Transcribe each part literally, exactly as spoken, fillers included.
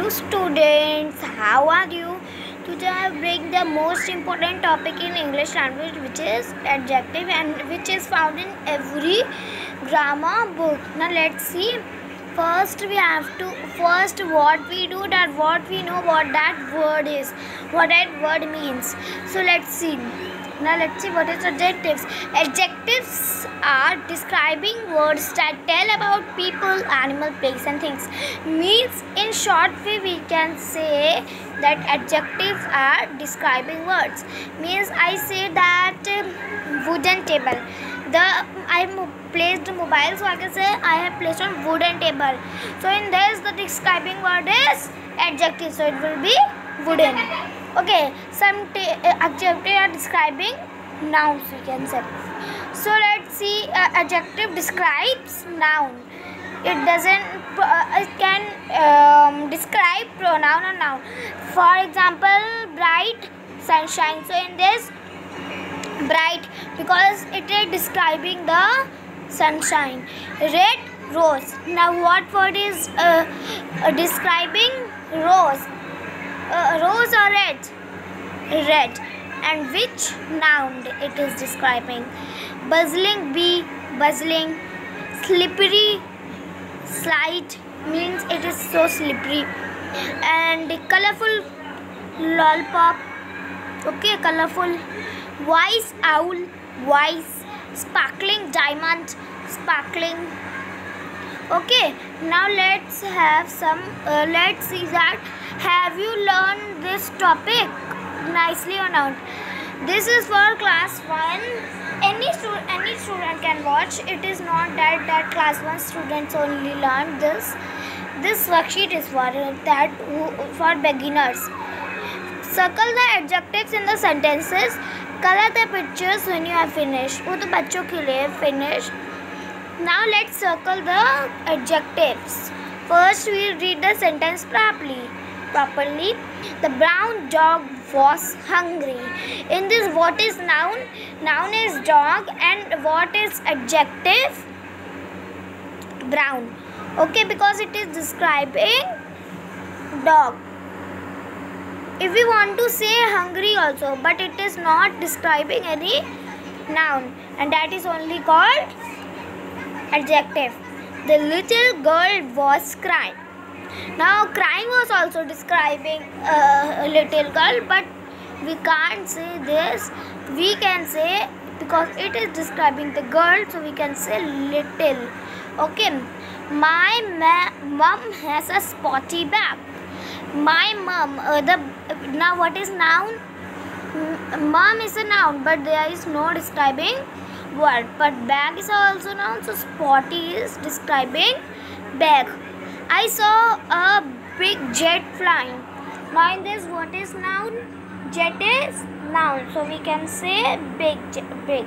students, how are you? Today I bring the most important topic in English language, which is adjective, and which is found in every grammar book. Now let's see. First we have to first what we do, that what we know what that word is, what that word means. So let's see. Now let's see what is adjectives. Adjectives are describing words that tell about people, animal, place and things. Means in short way we can say that adjectives are describing words. Means I say that um, wooden table. The I placed mobile, so I can say I have placed on wooden table. So in this the describing word is adjective. So it will be wooden. Okay, some adjectives are describing nouns, we can say. So let's see. Uh, adjective describes noun. It doesn't. Uh, it can um, describe pronoun or noun. For example, bright, sunshine. So in this, bright because it is describing the sunshine. Red, rose. Now what word is uh, uh, describing rose? Uh, rose or red? Red. And which noun it is describing? Buzzing, bee, buzzing. Slippery, slide, means it is so slippery. And colorful, lollipop. Okay, colorful. Wise owl, wise. Sparkling diamond, sparkling. Okay, now let's have some uh, let's see that have you learned this topic nicely or not? This is for class one. Any student any student can watch. It is not that that class one students only learn this. This worksheet is for that for beginners. Circle the adjectives in the sentences. Color the pictures when you have finished. वो तो बच्चों के लिए finished. Now let's circle the adjectives. First we read the sentence properly. Properly. The brown dog was hungry. In this, what is noun? Noun is dog, and what is adjective? Brown. Okay, because it is describing dog. If we want to say hungry also, but it is not describing any noun, and that is only called adjective. The little girl was crying. Now crying was also describing uh, a little girl, but we can't say this. We can say, because it is describing the girl, so we can say little. Okay. My ma- mom has a spotty bag. My mom, uh, the now what is noun? M- mom is a noun, but there is no describing word. But bag is also noun, so spotty is describing bag. I saw a big jet flying. Now in this, what is noun? Jet is noun, so we can say big, big.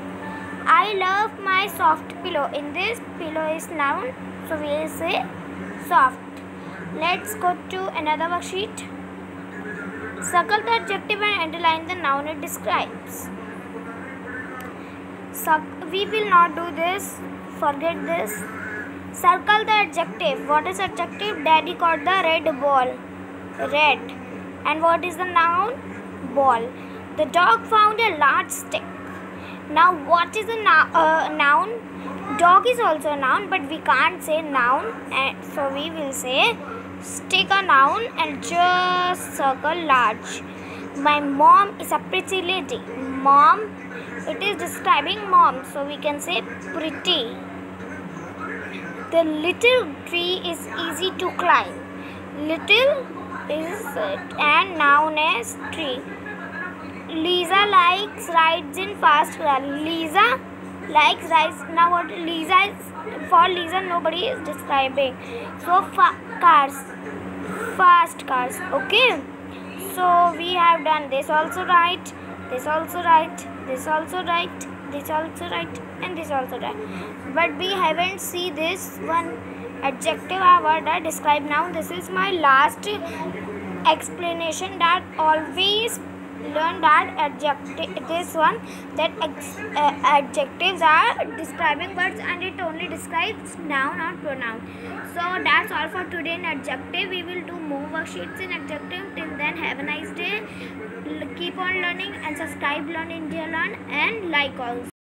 I love my soft pillow. In this, pillow is noun, so we will say soft. Let's go to another worksheet. Circle the adjective and underline the noun it describes. So we will not do this. Forget this. Circle the adjective. What is adjective? Daddy caught the red ball. Red. And what is the noun? Ball. The dog found a large stick. Now what is the nou- uh, noun? Dog is also a noun, but we can't say noun, and so we will say stick a noun and just circle large. My mom is a pretty lady. Mom, it is describing mom, so we can say pretty. The little tree is easy to climb. Little is and noun is tree. Lisa likes rides in fast car. Lisa likes rides. Now what Lisa is, for Lisa nobody is describing. So fa- cars, fast cars. Okay. So we have done this also right, this also right, this also right, this also right, and this also right. But we haven't see this one adjective or word that describe noun. This is my last explanation that always learn that adjective, this one, that ex, uh, adjectives are describing words and it only describes noun or pronoun. So that's all for today in adjective. We will do more worksheets in adjective. Till then, have a nice day. Keep on learning and subscribe Learn India Learn and like also.